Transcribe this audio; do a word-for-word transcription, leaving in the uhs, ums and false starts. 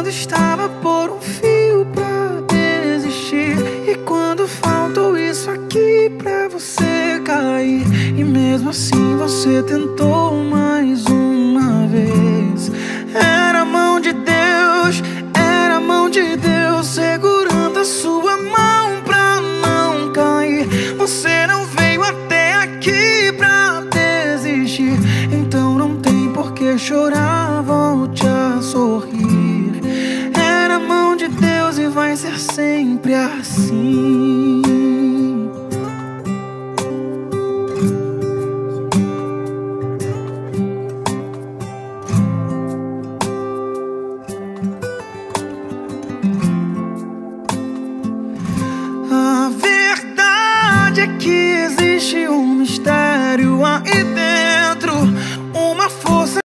estava por um fio pra desistir, e quando faltou isso aqui pra você cair, e mesmo assim você tentou mais uma vez. Era a mão de Deus, era a mão de Deus segurando a sua mão pra não cair. Você não veio até aqui pra desistir, então não tem por que chorar, volte a sorrir. Era a mão de Deus e vai ser sempre assim.